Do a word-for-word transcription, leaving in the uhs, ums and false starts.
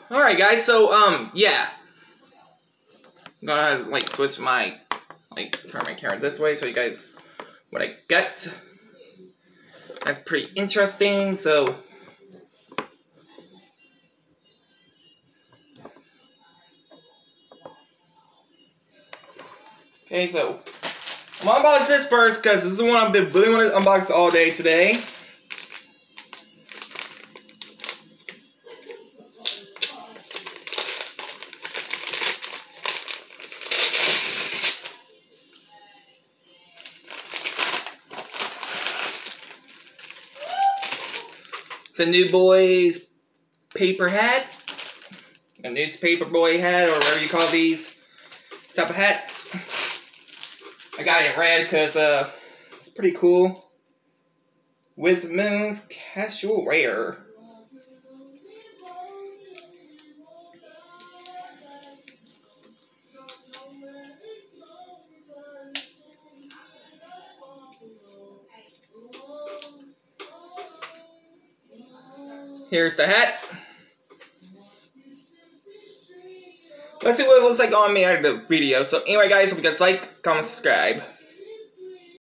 Alright guys, so um yeah. I'm gonna like switch my like turn my camera this way so you guys what I get. That's pretty interesting, so okay, so I'm gonna unbox this first because this is the one I've been really want to unbox all day today. It's a New Boys paper hat, a newspaper boy hat, or whatever you call these type of hats. I got it in red because uh, it's pretty cool. With Moon's casual wear. Here's the hat. Let's see what it looks like on me out of the video. So anyway guys, hope you guys like, comment, subscribe.